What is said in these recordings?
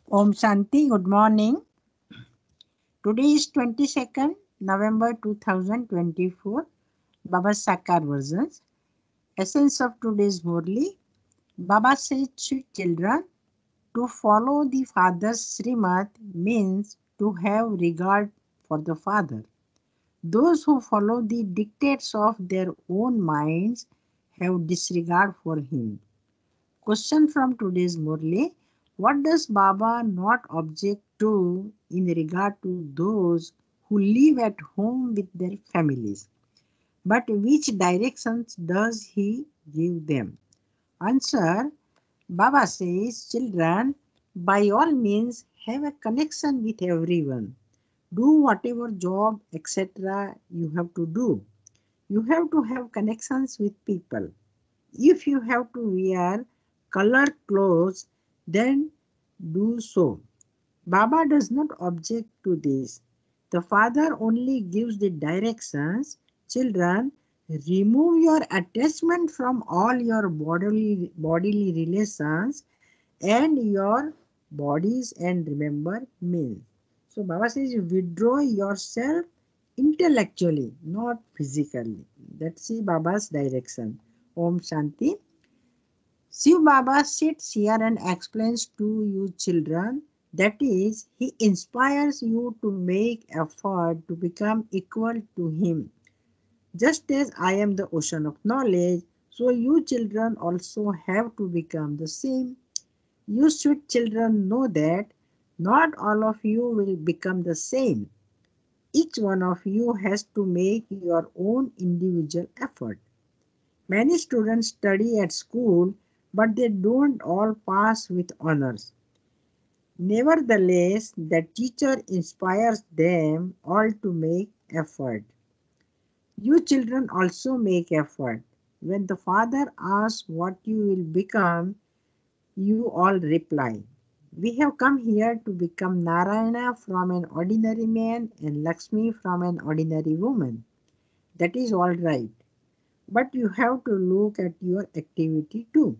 Om Shanti, good morning. Today is 22nd November 2024, Baba Sakar versions. Essence of today's Murli. Baba says to children, to follow the father's Srimad means to have regard for the father. Those who follow the dictates of their own minds have disregard for him. Question from today's Murli. What does Baba not object to in regard to those who live at home with their families? But which directions does he give them? Answer. Baba says, children, by all means have a connection with everyone. Do whatever job, etc. you have to do. You have to have connections with people. If you have to wear colored clothes, then do so. Baba does not object to this. The father only gives the directions. Children, remove your attachment from all your bodily relations and your bodies and remember me. So Baba says you withdraw yourself intellectually, not physically. That's the Baba's direction. Om Shanti. Shiv Baba sits here and explains to you children, that is, he inspires you to make effort to become equal to him. Just as I am the ocean of knowledge, so you children also have to become the same. You should children know that not all of you will become the same. Each one of you has to make your own individual effort. Many students study at school, but they don't all pass with honors. Nevertheless, the teacher inspires them all to make effort. You children also make effort. When the father asks what you will become, you all reply. We have come here to become Narayana from an ordinary man and Lakshmi from an ordinary woman. That is all right. But you have to look at your activity too.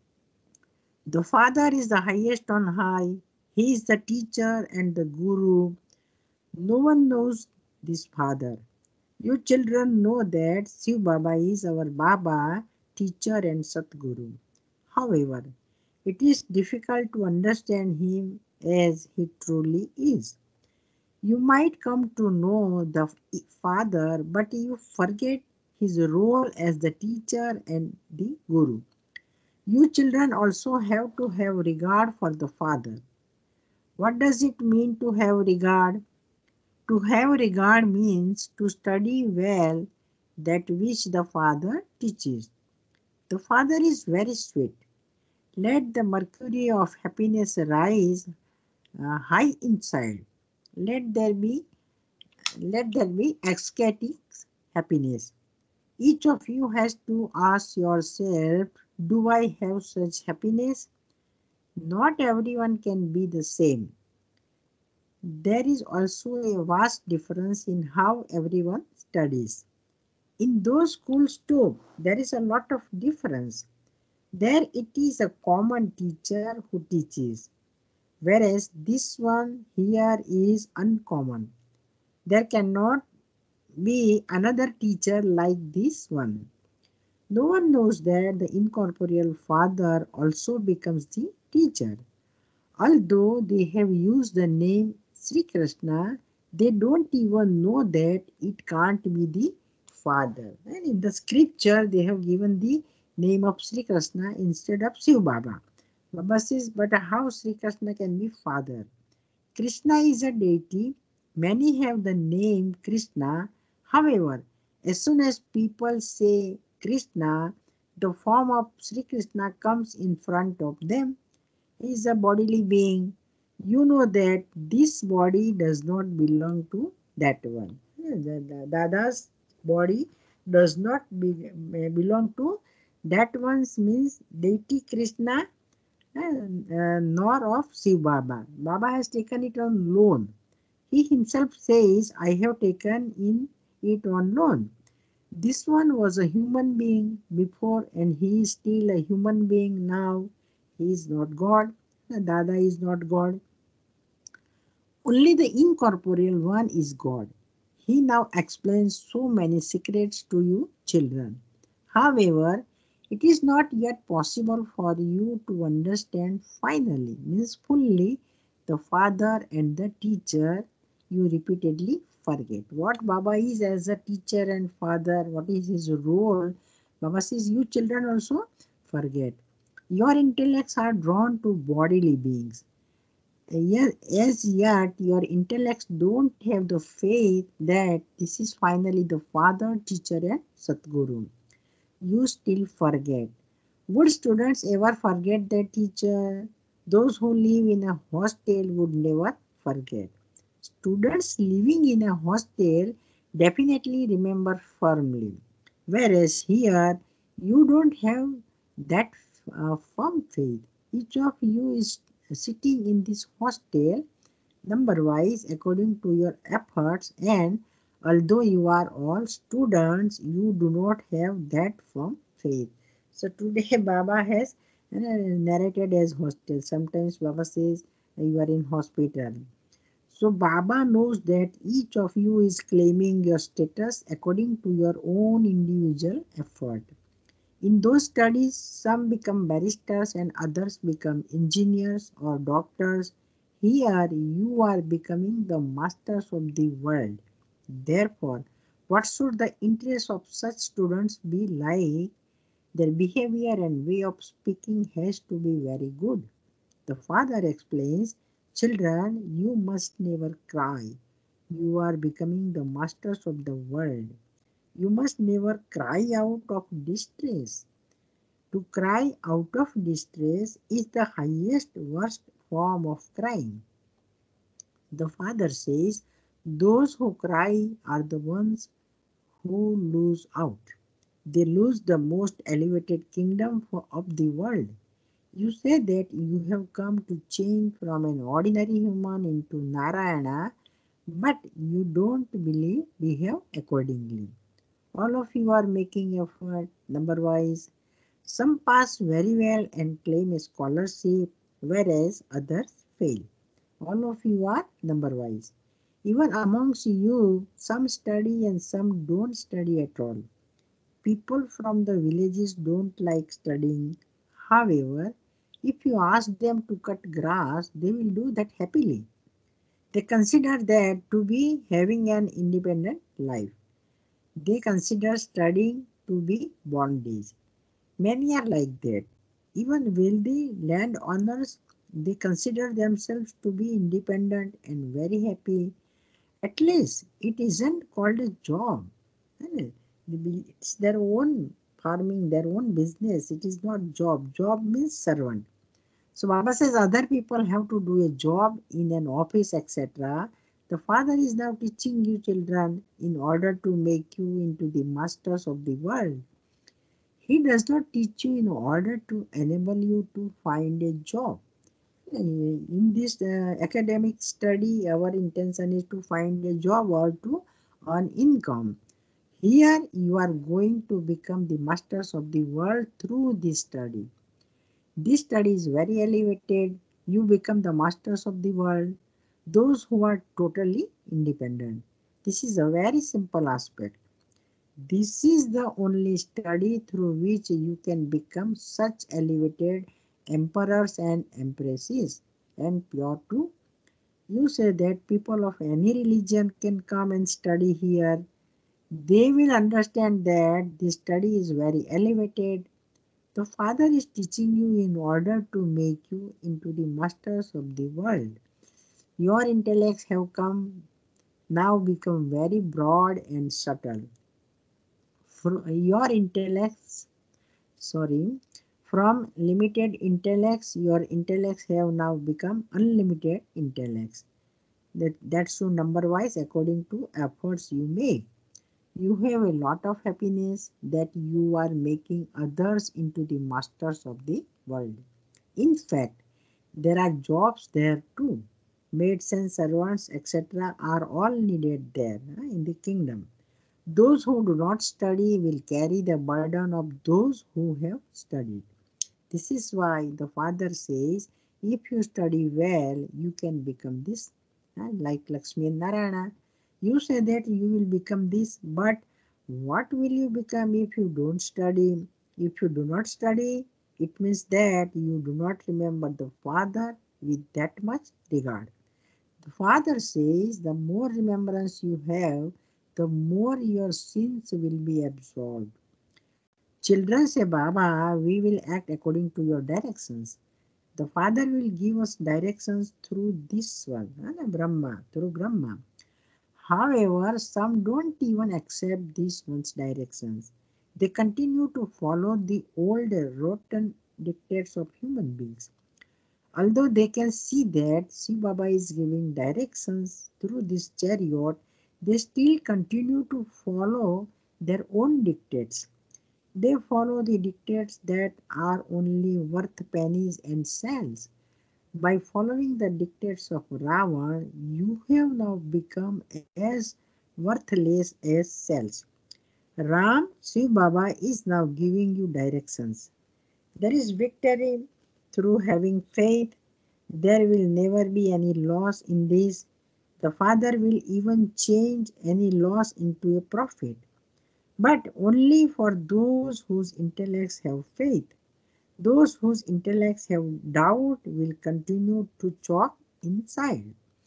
The Father is the highest on high. He is the teacher and the guru. No one knows this Father. You children know that Shiv Baba is our Baba, teacher and Satguru. However, it is difficult to understand him as he truly is. You might come to know the Father, but you forget his role as the teacher and the guru. You children also have to have regard for the Father. What does it mean to have regard? To have regard means to study well that which the Father teaches. The Father is very sweet. Let the mercury of happiness rise high inside. Let there be let there be ecstatic happiness. Each of you has to ask yourself, do I have such happiness? Not everyone can be the same. There is also a vast difference in how everyone studies. In those schools too, there is a lot of difference. There it is a common teacher who teaches, whereas this one here is uncommon. There cannot be another teacher like this one. No one knows that the incorporeal Father also becomes the teacher. Although they have used the name Sri Krishna, they don't even know that it can't be the Father. And in the scripture, they have given the name of Sri Krishna instead of Shiv Baba. Baba says, but how Sri Krishna can be Father? Krishna is a deity. Many have the name Krishna. However, as soon as people say Krishna, the form of Sri Krishna comes in front of them. He is a bodily being. You know that this body does not belong to that one. Dada's body does not belong to that one means deity Krishna nor of Shiv Baba. Baba has taken it on loan. He himself says, I have taken in it on loan. This one was a human being before and he is still a human being now. He is not God. Dada is not God. Only the incorporeal one is God. He now explains so many secrets to you children. However, it is not yet possible for you to understand finally, means fully, the father and the teacher. You repeatedly forget what Baba is as a teacher and father, what is his role. Baba says, you children also forget. Your intellects are drawn to bodily beings. Yes, as yet your intellects don't have the faith that this is finally the father, teacher, and Satguru. You still forget. Would students ever forget their teacher? Those who live in a hostel would never forget. Students living in a hostel definitely remember firmly. Whereas here, you don't have that firm faith. Each of you is sitting in this hostel number wise according to your efforts, and although you are all students, you do not have that firm faith. So today Baba has narrated as hostel. Sometimes Baba says you are in hospital. So Baba knows that each of you is claiming your status according to your own individual effort. In those studies, some become barristers and others become engineers or doctors. Here, you are becoming the masters of the world. Therefore, what should the interest of such students be like? Their behavior and way of speaking has to be very good. The father explains, children, you must never cry. You are becoming the masters of the world. You must never cry out of distress. To cry out of distress is the highest, worst form of crime. The father says, those who cry are the ones who lose out. They lose the most elevated kingdom of the world. You say that you have come to change from an ordinary human into Narayana, but you don't believe behave accordingly. All of you are making effort number wise. Some pass very well and claim a scholarship, whereas others fail. All of you are number wise. Even amongst you, some study and some don't study at all. People from the villages don't like studying. However, if you ask them to cut grass, they will do that happily. They consider that to be having an independent life. They consider studying to be bondage. Many are like that. Even wealthy landowners, they consider themselves to be independent and very happy. At least it isn't called a job. Eh, it's their own farming, their own business. It is not job. Job means servant. So Baba says other people have to do a job in an office, etc. The father is now teaching you children in order to make you into the masters of the world. He does not teach you in order to enable you to find a job. In this academic study, our intention is to find a job or to earn income. Here, you are going to become the masters of the world through this study. This study is very elevated. You become the masters of the world, those who are totally independent. This is a very simple aspect. This is the only study through which you can become such elevated emperors and empresses and pure too. You say that people of any religion can come and study here. They will understand that this study is very elevated. The Father is teaching you in order to make you into the masters of the world. Your intellects have come now become very broad and subtle. Your intellects, sorry, from limited intellects, your intellects have now become unlimited intellects. That's so number wise according to efforts you make. You have a lot of happiness that you are making others into the masters of the world. In fact, there are jobs there too. Maids and servants, etc., are all needed there in the kingdom. Those who do not study will carry the burden of those who have studied. This is why the Father says, if you study well, you can become this. like Lakshmi and Narayana. You say that you will become this, but what will you become if you don't study? If you do not study, it means that you do not remember the Father with that much regard. The Father says the more remembrance you have, the more your sins will be absolved. Children say, Baba, we will act according to your directions. The Father will give us directions through this one, Brahma, through Brahma. However, some don't even accept these one's directions. They continue to follow the old rotten dictates of human beings. Although they can see that Shiv Baba is giving directions through this chariot, they still continue to follow their own dictates. They follow the dictates that are only worth pennies and cents. By following the dictates of Ravan, you have now become as worthless as cells. Ram, Shiv Baba is now giving you directions. There is victory through having faith. There will never be any loss in this. The Father will even change any loss into a profit, but only for those whose intellects have faith. Those whose intellects have doubt will continue to choke inside.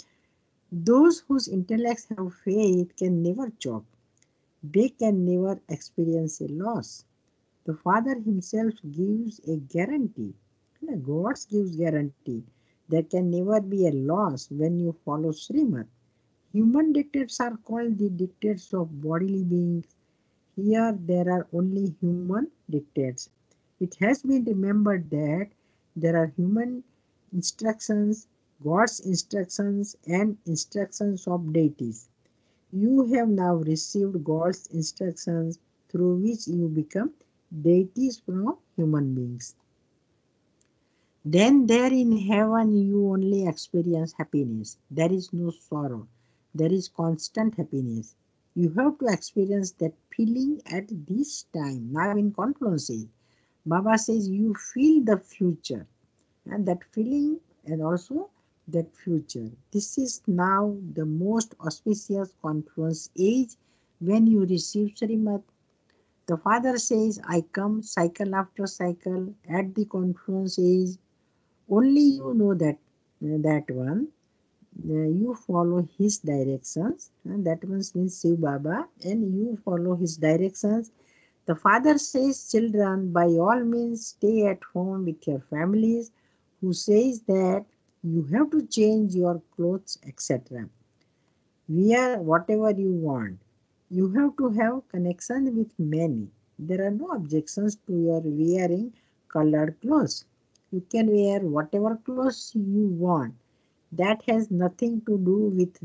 Those whose intellects have faith can never choke. They can never experience a loss. The Father Himself gives a guarantee. God gives guarantee. There can never be a loss when you follow Srimad. Human dictates are called the dictates of bodily beings. Here there are only human dictates. It has been remembered that there are human instructions, God's instructions, and instructions of deities. You have now received God's instructions through which you become deities from human beings. Then there in heaven you only experience happiness. There is no sorrow. There is constant happiness. You have to experience that feeling at this time, now in confluence. Baba says you feel the future and that feeling and also that future. This is now the most auspicious confluence age when you receive Srimad. The Father says, I come cycle after cycle at the confluence age. Only you know that one. You follow his directions, and that one means Shiv Baba, and you follow his directions. The Father says, children, by all means stay at home with your families, who says that you have to change your clothes, etc. Wear whatever you want. You have to have connection with many. There are no objections to your wearing colored clothes. You can wear whatever clothes you want. That has nothing to do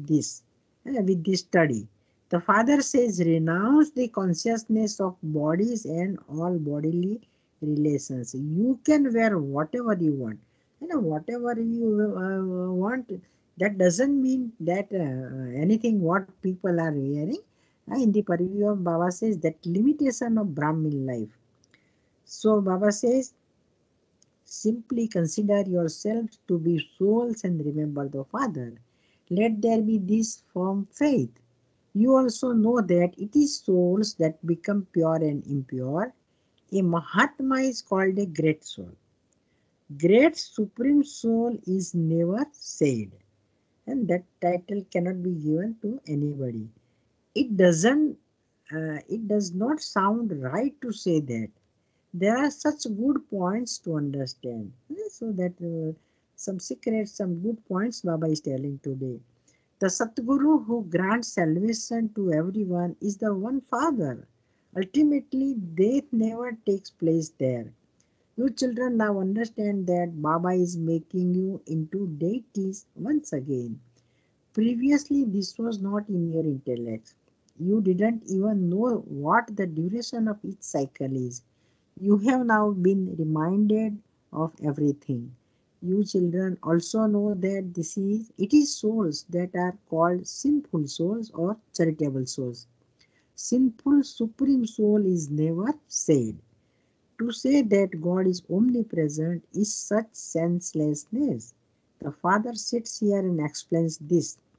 with this study. The Father says, renounce the consciousness of bodies and all bodily relations. You can wear whatever you want. Whatever you want. That doesn't mean that anything what people are wearing. In the purview of Baba says that limitation of Brahmin life. So Baba says, simply consider yourselves to be souls and remember the Father. Let there be this firm faith. You also know that it is souls that become pure and impure. A Mahatma is called a great soul. Great supreme soul is never said, and that title cannot be given to anybody. It doesn't. It does not sound right to say that. There are such good points to understand. So that some secrets, some good points Baba is telling today. The Satguru who grants salvation to everyone is the one Father. Ultimately, death never takes place there. You children now understand that Baba is making you into deities once again. Previously, this was not in your intellect. You didn't even know what the duration of each cycle is. You have now been reminded of everything. You children also know that it is souls that are called sinful souls or charitable souls. Sinful supreme soul is never said. To say that God is omnipresent is such senselessness. The Father sits here and explains this.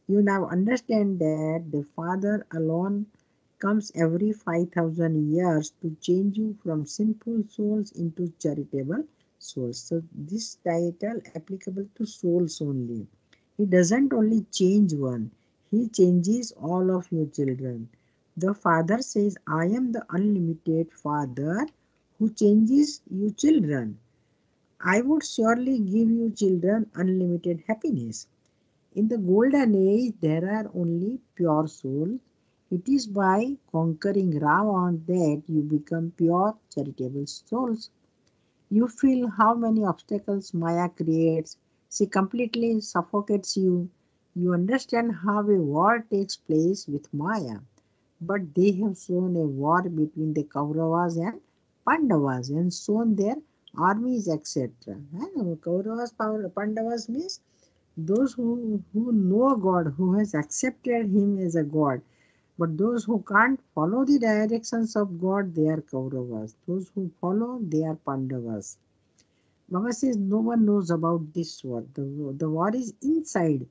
You now understand that the Father alone comes every 5,000 years to change you from sinful souls into charitable souls. So this title applicable to souls only. He doesn't only change one, he changes all of your children. The Father says, I am the unlimited Father who changes you children. I would surely give you children unlimited happiness. In the golden age, there are only pure souls. It is by conquering Ravan that you become pure charitable souls. You feel how many obstacles Maya creates. She completely suffocates you. You understand how a war takes place with Maya. But they have shown a war between the Kauravas and Pandavas and shown their armies, etc. And Kauravas, Pandavas means those who know God, who has accepted Him as a God. But those who can't follow the directions of God, they are Kauravas. Those who follow, they are Pandavas. Baba says no one knows about this war. The war is inside,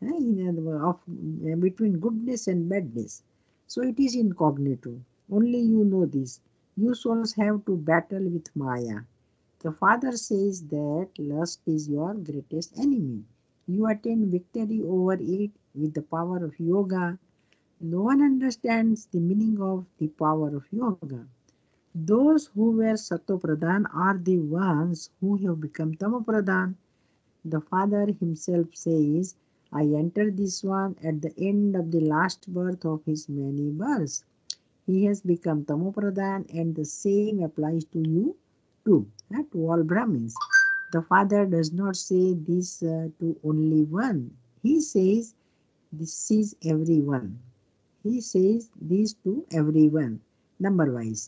between goodness and badness. So it is incognito. Only you know this. You souls have to battle with Maya. The Father says that lust is your greatest enemy. You attain victory over it with the power of yoga. No one understands the meaning of the power of yoga. Those who were Satopradhan are the ones who have become Tamopradhan. The Father himself says, I entered this one at the end of the last birth of his many births. He has become Tamopradhan, and the same applies to you too, to all Brahmins. The Father does not say this to only one. He says this is everyone. He says this to everyone, number wise.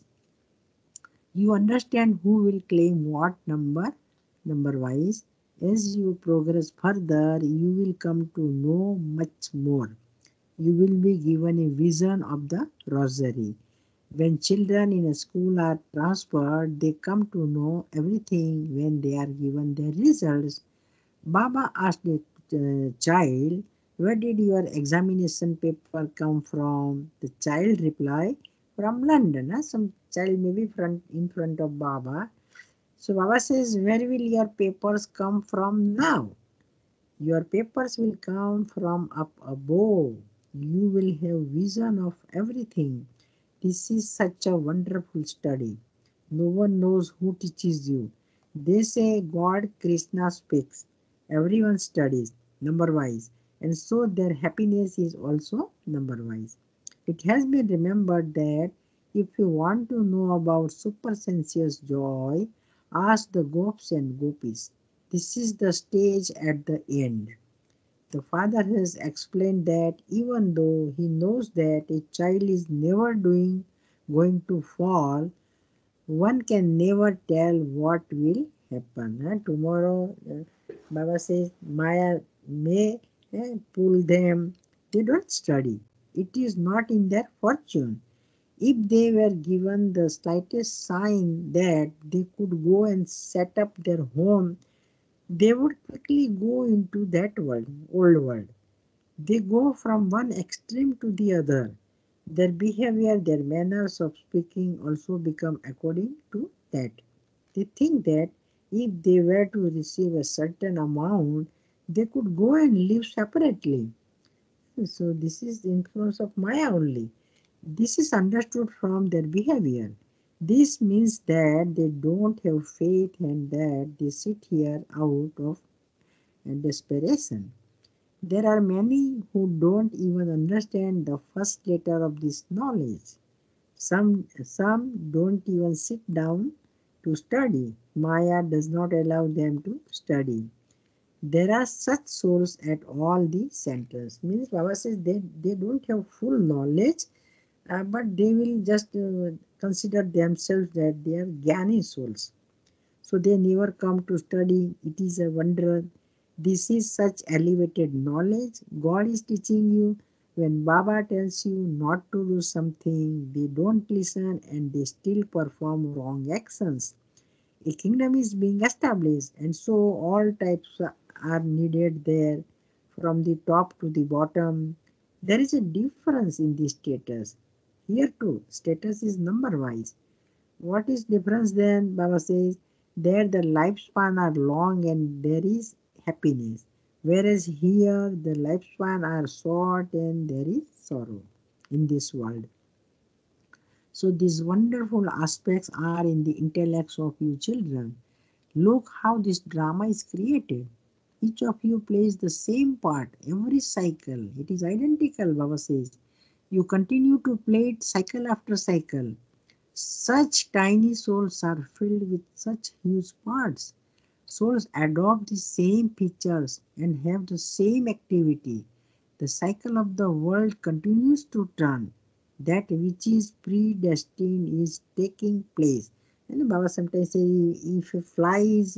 You understand who will claim what number wise. As you progress further, you will come to know much more. You will be given a vision of the rosary. When children in a school are transferred, they come to know everything when they are given their results. Baba asked the child, where did your examination paper come from? The child replied, from London. Some child may be in front of Baba. So Baba says, where will your papers come from now? Your papers will come from up above. You will have vision of everything. This is such a wonderful study. No one knows who teaches you. They say God, Krishna speaks. Everyone studies number wise, and so their happiness is also number wise. It has been remembered that if you want to know about supersensuous joy, ask the gops and gopis. This is the stage at the end. The father has explained that even though he knows that a child is never going to fall, one can never tell what will happen. Tomorrow, Baba says, Maya may pull them. They don't study. It is not in their fortune. If they were given the slightest sign that they could go and set up their home, they would quickly go into that world, old world. They go from one extreme to the other. Their behavior, their manners of speaking also become according to that. They think that if they were to receive a certain amount, they could go and live separately. So this is the influence of Maya only. This is understood from their behavior. This means that they don't have faith and that they sit here out of desperation. There are many who don't even understand the first letter of this knowledge. Some don't even sit down to study. Maya does not allow them to study. There are such souls at all the centers. Means Baba says they don't have full knowledge, but they will just consider themselves that they are Jnani souls. So they never come to study. It is a wonder. This is such elevated knowledge. God is teaching you. When Baba tells you not to do something, they don't listen and they still perform wrong actions. A kingdom is being established, and so all types are needed there. from the top to the bottom. There is a difference in the status. Here too, status is number wise. What is difference then? Baba says there the lifespan are long and there is happiness. Whereas here the lifespan are short and there is sorrow in this world. So these wonderful aspects are in the intellects of you children. Look how this drama is created. Each of you plays the same part every cycle. It is identical, Baba says. You continue to play it cycle after cycle. Such tiny souls are filled with such huge parts. Souls adopt the same features and have the same activity. The cycle of the world continues to turn. That which is predestined is taking place. And Baba sometimes say if a fly is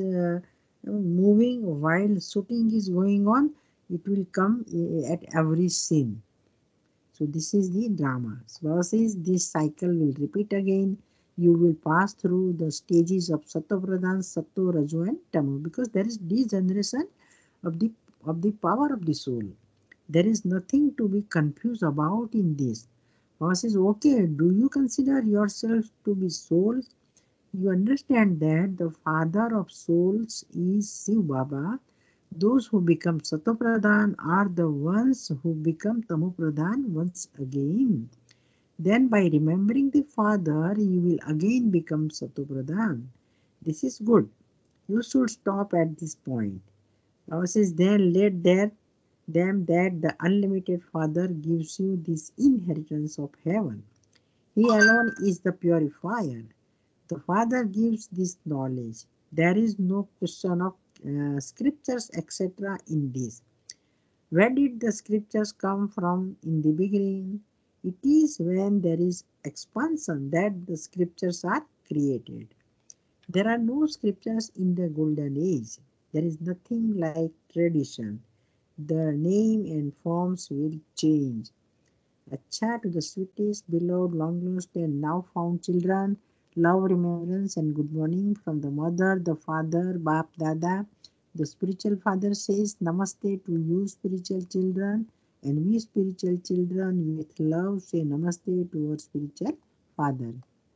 moving while shooting is going on, it will come at every scene. So this is the drama. So Baba says this cycle will repeat again. You will pass through the stages of Sattva-pradhan, Satto, Raju and Tamu because there is degeneration of the power of the soul. There is nothing to be confused about in this. Baba says, okay, do you consider yourself to be souls? You understand that the father of souls is Shiv Baba. Those who become Satopradhan are the ones who become Tamopradhan once again. Then by remembering the father, you will again become Satopradhan. This is good. You should stop at this point. Baba says, then let them that the unlimited Father gives you this inheritance of heaven. He alone is the purifier. The Father gives this knowledge. There is no question of scriptures, etc. in this. Where did the scriptures come from in the beginning? It is when there is expansion that the scriptures are created. There are no scriptures in the golden age. There is nothing like tradition. The name and forms will change. Acha to the sweetest, beloved, long lost, and now found children. Love, remembrance, and good morning from the mother, the father, Bap Dada. The spiritual father says Namaste to you, spiritual children, and we spiritual children with love say Namaste to our spiritual father.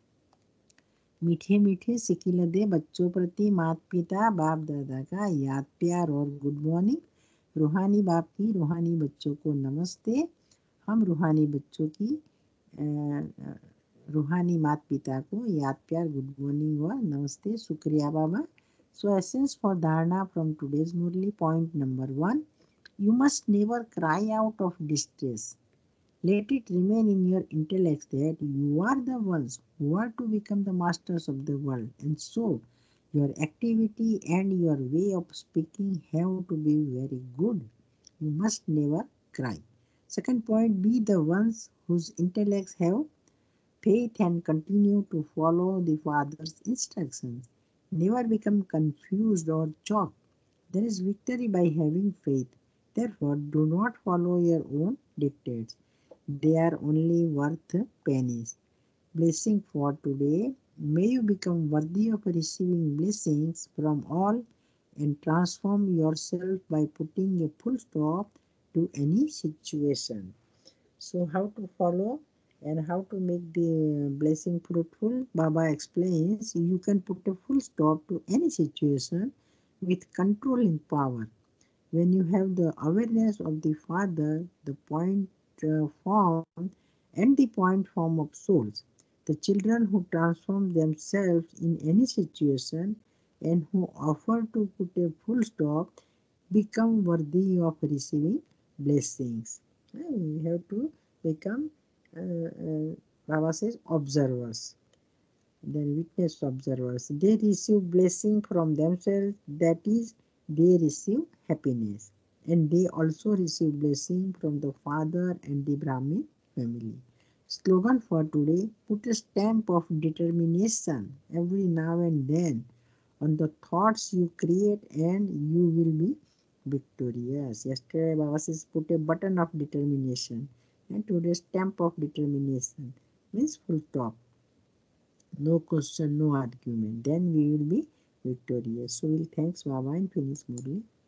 मीठे मीठे sickle दे बच्चों प्रति माता पिता बाप दादा का याद प्यार और गुड मॉर्निंग। रूहानी बाप की रूहानी बच्चों को नमस्ते। हम रूहानी बच्चों की रूहानी माता पिता को याद प्यार गुड मॉर्निंग और नमस्ते शुक्रिया बाबा। So essence for dharana from today's murli point number 1, you must never cry out of distress. Let it remain in your intellect that you are the ones who are to become the masters of the world, and so your activity and your way of speaking have to be very good. You must never cry. Second point, be the ones whose intellects have faith and continue to follow the Father's instructions. Never become confused or choked. There is victory by having faith. Therefore, do not follow your own dictates. They are only worth pennies. Blessing for today. May you become worthy of receiving blessings from all and transform yourself by putting a full stop to any situation. So, how to follow and how to make the blessing fruitful? Baba explains you can put a full stop to any situation with controlling power. When you have the awareness of the Father, the point form, and the point form of souls, the children who transform themselves in any situation and who offer to put a full stop become worthy of receiving blessings. We have to become, Baba says, observers, then witness observers. They receive blessing from themselves, that is, they receive happiness. And they also receive blessing from the father and the Brahmin family. Slogan for today, put a stamp of determination every now and then on the thoughts you create and you will be victorious. Yesterday Baba says put a button of determination and today stamp of determination means full stop. No question, no argument. Then we will be victorious. So we'll thanks Baba and finish Murli.